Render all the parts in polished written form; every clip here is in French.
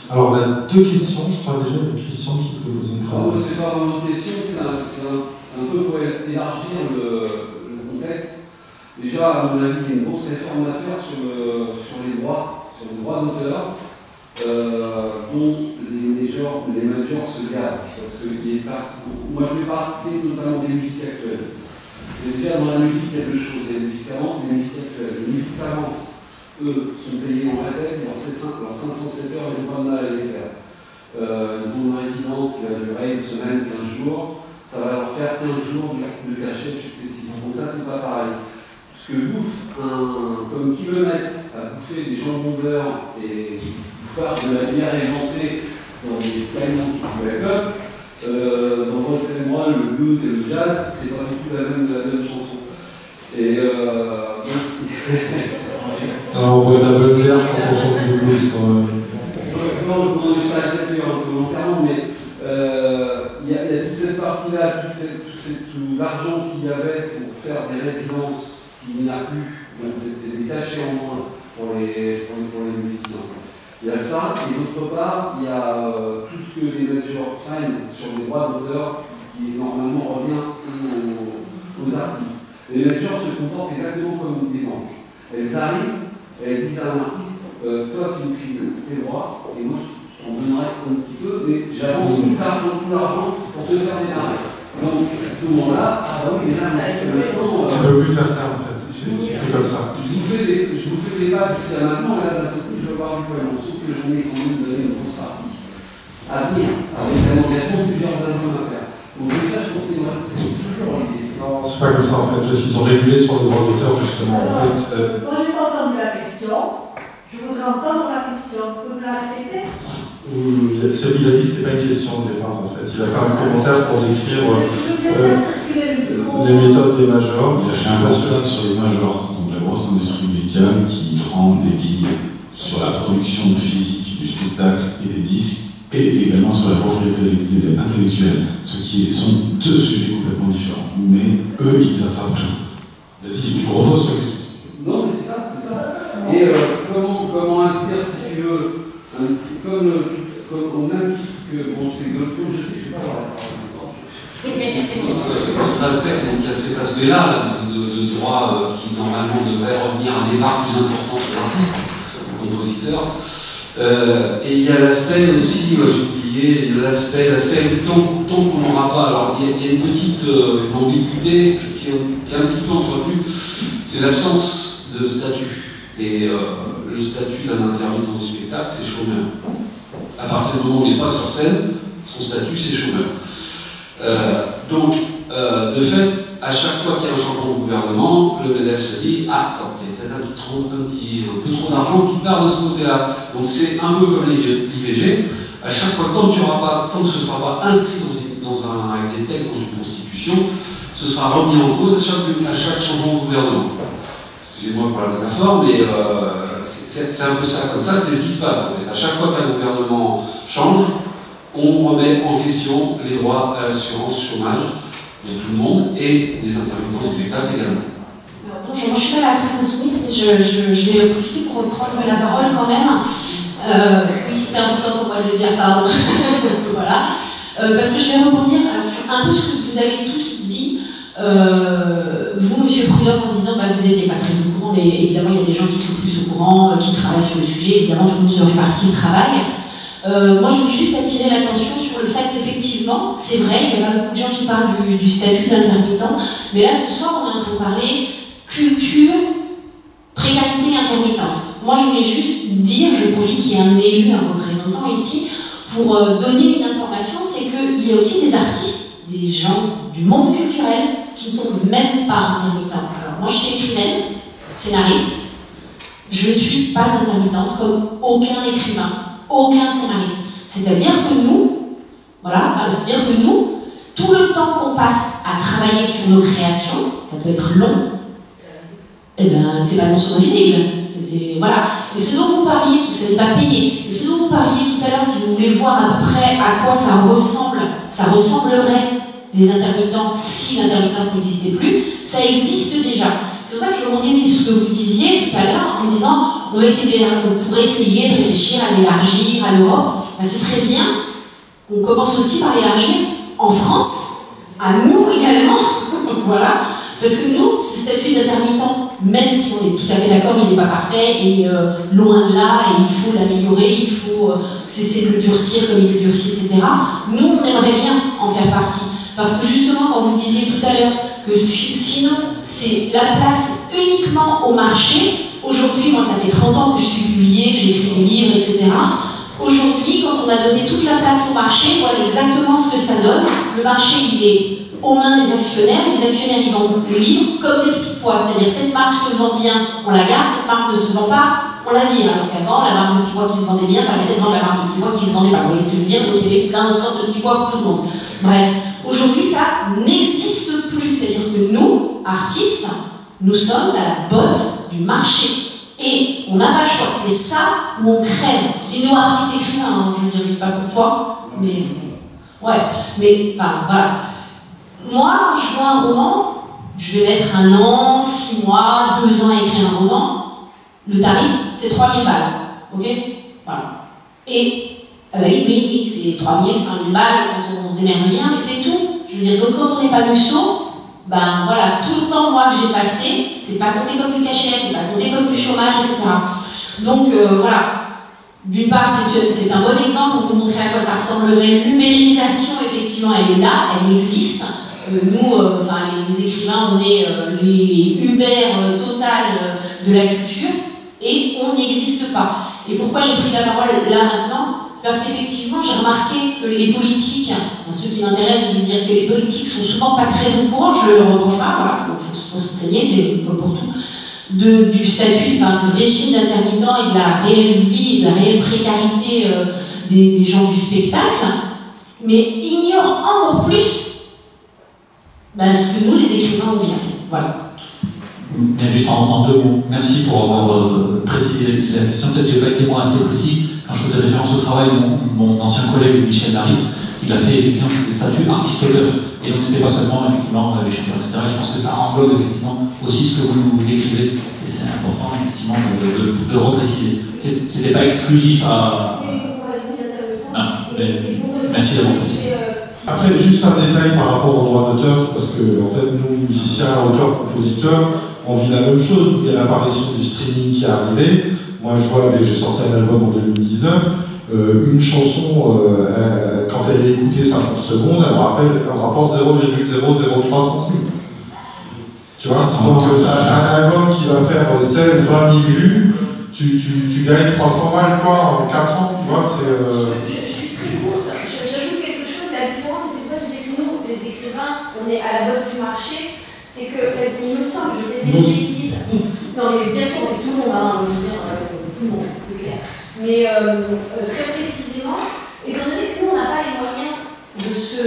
Alors, on a deux questions, je crois déjà, il y a Christian qui peut poser une question. C'est pas vraiment une question, c'est un peu pour élargir le contexte. Déjà, à mon avis, il y a une grosse réforme à faire sur les droits d'auteur, dont les majors se gardent. Parce que moi, je vais parler notamment des musiques actuelles. Déjà, dans la musique, il y a deux choses. Il y a les musiques savantes et les musiques actuelles. Les musiques savantes, eux, sont payés en répète, leurs 507 heures, ils n'ont pas de mal à les faire. Ils ont une résidence qui va durer une semaine, 15 jours. Ça va leur faire 15 jours de cachet successifs. Donc ça, c'est pas pareil. Ce que bouffe comme kilomètre à bouffer des jambons beurre et part de la bière inventée dans des camions qui font la clope, dans votre moi, le blues et le jazz, c'est pas du tout la même chanson. Et on voit la Voltaire quand on chante du blues. Non, je suis à la tête un peu volontairement, mais il y a toute cette partie-là, tout l'argent qu'il y avait pour faire des résidences qu'il n'y a plus, donc c'est des cachets en moins pour les musiciens. Il y a ça, et d'autre part, il y a tout ce que les majors prennent sur les droits d'auteur qui normalement revient aux artistes. Les majors se comportent exactement comme des banques. Elles arrivent, elles disent à un artiste, toi tu me files tes droits, et moi je t'en donnerai un petit peu, mais j'avance tout l'argent pour te faire démarrer. Donc à ce moment-là, oui, mais là, maintenant. Tu ne peux plus faire ça en fait, c'est plus comme ça. Je vous fais des pas jusqu'à maintenant, et là d'un seul coup, je veux voir du poil, sauf que j'en ai quand même donné une grosse partie. À venir, avec un engagement, plusieurs albums à faire. Donc déjà, je pense que c'est toujours l'idée. Non, c'est pas comme ça en fait, parce qu'ils ont régulé sur les droits d'auteur justement. Alors, en fait, moi, j'ai pas entendu la question. Je voudrais entendre la question. Vous pouvez me la répéter? il a dit que c'était pas une question au départ en fait. Il a fait un commentaire pour décrire les méthodes des majors. Il a fait un constat sur les majors, donc la grosse industrie musicale qui prend des billes sur la production physique du spectacle et des disques, et également sur la propriété intellectuelle, ce qui sont deux sujets complètement différents. Mais eux, ils attrapent tout. Vas-y, tu me reposes sur la question. Non, mais c'est ça. Et comment inspire, si tu veux, un petit, comme au même titre que, bon, je sais que je sais pas voir Autre aspect, donc il y a cet aspect-là de droit qui normalement devrait revenir à des parts plus importantes de l'artiste, du compositeur. Et il y a l'aspect aussi, j'ai oublié, l'aspect du temps qu'on n'aura pas. Alors il y a une petite ambiguïté qui est un petit peu entretenue, c'est l'absence de statut. Et le statut d'un intermittent du spectacle, c'est chômeur. À partir du moment où il n'est pas sur scène, son statut, c'est chômeur. Donc, de fait, à chaque fois qu'il y a un changement au gouvernement, le MEDEF se dit « Ah, attends, peut-être un peu trop d'argent qui part de ce côté-là. » Donc c'est un peu comme l'IVG. À chaque fois, tant que ce ne sera pas inscrit avec des textes dans une constitution, ce sera remis en cause à chaque changement au gouvernement. Excusez-moi pour la métaphore, mais c'est un peu ça, comme ça, c'est ce qui se passe en fait. À chaque fois qu'un gouvernement change, on remet en question les droits à l'assurance chômage de tout le monde et des intermittents du spectacle également. Bonjour, moi je suis pas la France Insoumise, mais je vais profiter pour reprendre la parole quand même. Oui, c'était important pour moi de le dire, pardon. Voilà. Parce que je vais rebondir sur un peu ce que vous avez tous dit. Vous, Monsieur Prudhomme, en disant vous n'étiez pas très au courant, mais évidemment il y a des gens qui sont plus au courant, qui travaillent sur le sujet, évidemment tout le monde se répartit le travail. Moi je voulais juste attirer l'attention sur le fait qu'effectivement, c'est vrai, il y a pas beaucoup de gens qui parlent du statut d'intermittent, mais là ce soir on est en train de parler culture, précarité et intermittence. Moi je voulais juste dire, je profite qu'il y ait un élu, un représentant ici, pour donner une information, c'est qu'il y a aussi des artistes, des gens du monde culturel qui ne sont même pas intermittents. Alors moi je suis écrivaine, scénariste, je ne suis pas intermittente comme aucun écrivain, aucun scénariste. C'est-à-dire que nous, tout le temps qu'on passe à travailler sur nos créations, ça peut être long, eh ben c'est pas non seulement visible. Voilà. Et ce dont vous parliez, tout ça n'est pas payé. Et ce dont vous parliez tout à l'heure, si vous voulez voir à peu près à quoi ça ressemblerait les intermittents si l'intermittence n'existait plus, ça existe déjà. C'est pour ça que je rebondis sur ce que vous disiez tout à l'heure en disant on pourrait essayer de réfléchir à l'élargir à l'Europe. Ben, ce serait bien qu'on commence aussi par l'élargir en France, à nous également. Voilà. Parce que nous, ce statut d'intermittent, même si on est tout à fait d'accord, il n'est pas parfait, et loin de là, et il faut l'améliorer, il faut cesser de le durcir comme il le durcit, etc. Nous, on aimerait bien en faire partie. Parce que justement, quand vous disiez tout à l'heure que sinon, c'est la place uniquement au marché, aujourd'hui, moi, ça fait 30 ans que je suis publiée, que j'écris des livres, etc. Aujourd'hui, quand on a donné toute la place au marché, voilà exactement ce que ça donne. Le marché, il est aux mains des actionnaires. Les actionnaires, ils vendent le livre comme des petits pois. C'est-à-dire, cette marque se vend bien, on la garde. Cette marque ne se vend pas, on la vire. Alors qu'avant, la marque de petits pois qui se vendait bien permettait de vendre la marque de petits pois qui se vendait pas. Vous voyez ce que je veux dire? Donc, il y avait plein de sortes de petits pois pour tout le monde. Bref, aujourd'hui, ça n'existe plus. C'est-à-dire que nous, artistes, nous sommes à la botte du marché. Et on n'a pas le choix. C'est ça où on crève. Je dis nous, artistes écrivains, hein, je veux dire, je sais pas pour toi, mais... Ouais, mais, enfin, voilà. Moi, quand je vois un roman, je vais mettre 1 an, 6 mois, 2 ans à écrire un roman. Le tarif, c'est 3 000 balles. Ok? Voilà. Et, oui, c'est 3 000, 5 000 balles quand on se démerde bien, mais c'est tout. Je veux dire, donc quand on n'est pas Musso, ben voilà, tout le temps moi que j'ai passé, c'est pas compté comme du cachet, c'est pas compté comme du chômage, etc. Donc voilà. D'une part, c'est un bon exemple pour vous montrer à quoi ça ressemblerait. L'ubérisation, effectivement, elle est là, elle existe. Nous, enfin, les écrivains, on est les Uber total de la culture et on n'existe pas. Et pourquoi j'ai pris la parole là maintenant? C'est parce qu'effectivement, j'ai remarqué que les politiques, ceux qui m'intéressent, je veux dire que les politiques sont souvent pas très au courant, je le reproche pas, voilà, faut se renseigner, c'est comme pour tout, du statut, enfin, du régime d'intermittent et de la réelle vie, de la réelle précarité des gens du spectacle, mais ignorent encore plus ce que nous, les écrivains, on vient faire. Voilà. Mais juste en 2 mots, merci pour avoir précisé la question. Peut-être que je n'ai pas été moi assez précis. Quand je faisais référence au travail, mon ancien collègue Michel Larive, il a fait effectivement ce statut artiste-auteur. Et donc c'était pas seulement effectivement les chanteurs, etc. Je pense que ça englobe effectivement aussi ce que vous nous décrivez. Et c'est important effectivement de repréciser. C'était pas exclusif à... merci d'avoir précisé. Après, juste un détail par rapport au droit d'auteur, parce que en fait, nous, musiciens, auteurs, compositeurs, on vit la même chose. Il y a l'apparition du streaming qui est arrivé. Moi, je vois, j'ai sorti un album en 2019. Une chanson, quand elle est écoutée 50 secondes, elle rapporte 0,003 centimes. Tu vois, donc un album qui va faire 16-20 000 vues, tu gagnes 300 balles quoi, en 4 ans, tu vois, c'est... On est à la botte du marché, c'est que, il me semble, je vais dire une bêtise. Non, mais bien sûr, tout le monde, hein, je veux dire, tout le monde, c'est clair. Mais très précisément, étant donné que nous, on n'a pas les moyens de se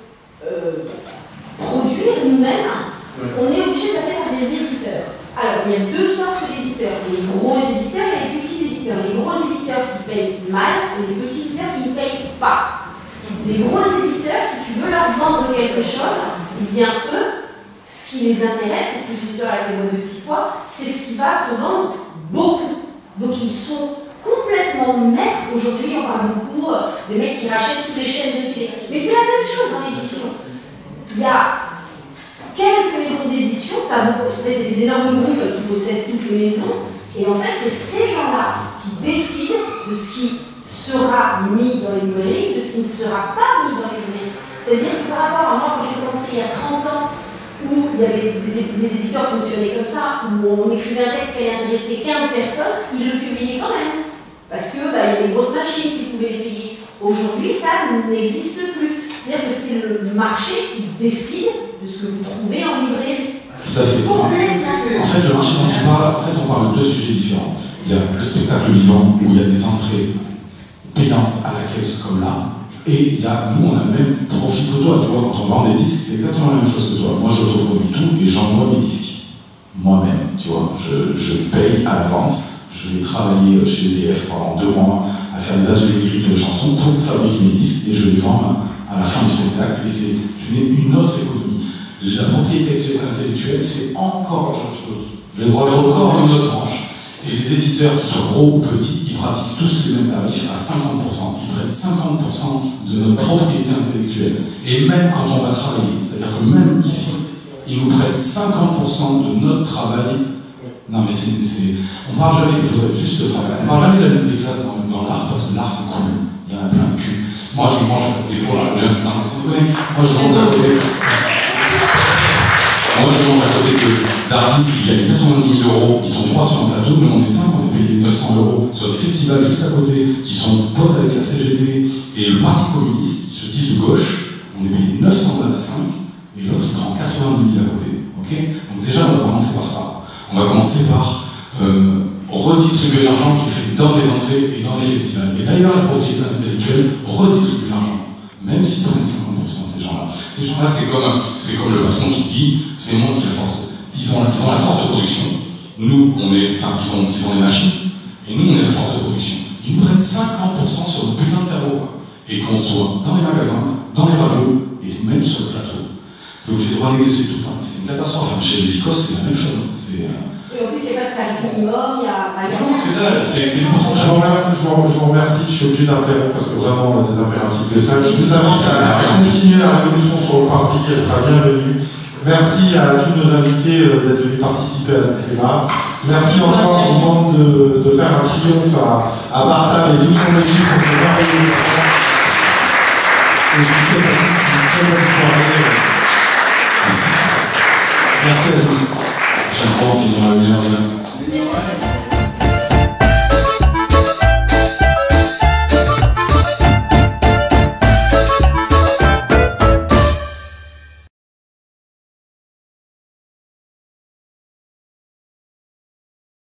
produire nous-mêmes, on est obligé de passer par des éditeurs. Alors, il y a 2 sortes d'éditeurs. Les gros éditeurs et les petits éditeurs. Les gros éditeurs qui payent mal et les petits éditeurs qui ne payent pas. Les gros éditeurs, si tu veux leur vendre quelque chose, eh bien eux, ce qui les intéresse, c'est ce que je disais avec les boîtes de petits pois, c'est ce qui va se vendre beaucoup. Donc ils sont complètement maîtres. Aujourd'hui, on parle beaucoup des mecs qui rachètent toutes les chaînes de télé. Mais c'est la même chose dans l'édition. Il y a quelques maisons d'édition, pas beaucoup, c'est des énormes groupes qui possèdent toutes les maisons, et en fait, c'est ces gens-là qui décident de ce qui sera mis dans les librairies, de ce qui ne sera pas mis dans les librairies. C'est-à-dire que par rapport à moi, quand j'ai commencé il y a 30 ans, où il y avait les éditeurs fonctionnaient comme ça, où on écrivait un texte qui allait intéresser 15 personnes, ils le publiaient quand même. Parce que il y avait des grosses machines qui pouvaient les payer. Aujourd'hui, ça n'existe plus. C'est-à-dire que c'est le marché qui décide de ce que vous trouvez en librairie. Tout à fait. En fait, le marché dont tu parles, on parle de 2 sujets différents. Il y a le spectacle vivant, où il y a des entrées payantes à la caisse comme là, et il y a, nous, on a le même profit que toi, tu vois, quand on vend des disques, c'est exactement la même chose que toi. Moi, j'autoproduis tout et j'envoie mes disques. Moi-même, tu vois, je paye à l'avance, je vais travailler chez EDF pendant 2 mois à faire des ateliers d'écriture de chansons pour fabriquer mes disques et je les vends à la fin du spectacle, et c'est une autre économie. La propriété intellectuelle, c'est encore autre chose. C'est encore une autre branche. Et les éditeurs, qu'ils soient gros ou petits, ils pratiquent tous les mêmes tarifs à 50%. Ils prennent 50% de notre propriété intellectuelle. Et même quand on va travailler, c'est-à-dire que même ici, ils nous prennent 50% de notre travail. Non mais on parle jamais, je voudrais juste le faire, on parle jamais de la lutte des classes dans l'art, parce que l'art c'est cool, il y en a plein de cul. Moi je mange des fois, moi je mange à côté. Moi je mange à côté d'artistes qui gagnent 90 000 €, ils sont 3 sur un plateau, mais on est 5, on est payé 900 € sur le festival juste à côté, qui sont potes avec la CGT et le Parti communiste, qui se disent de gauche, on est payé 900 € à 5, et l'autre il prend 90 000 € à côté. Okay, donc déjà on va commencer par ça. On va commencer par redistribuer l'argent qui est fait dans les entrées et dans les festivals. Et d'ailleurs, la propriété intellectuelle redistribue l'argent, même s'ils prennent 50% ces gens-là. Ces gens-là, c'est comme le patron qui dit, c'est moi qui ai la force. Ils ont la force de production. Nous, ils ont les machines, et nous, on est la force de production. Ils nous prennent 50% sur notre putain de cerveau. Et qu'on soit dans les magasins, dans les radios, et même sur le plateau. C'est obligé de renégocier tout le temps. C'est une catastrophe. Chez les Vicos, c'est la même chose. Et en plus, il n'y a pas de tarif minimum, il y a rien. C'est une Je vous remercie, je suis obligé d'interrompre parce que vraiment on a des impératifs de ça. Je vous invite à continuer la révolution sur le parvis, elle sera bienvenue. Merci à tous nos invités d'être venus participer à ce débat. Merci encore, je vous demande de faire un triomphe à Bartham et toute son équipe pour ce merveilleux événement. Et je vous souhaite à tous une très bonne soirée. Merci. Merci à tous. Chaque fois, on finira à 1h25.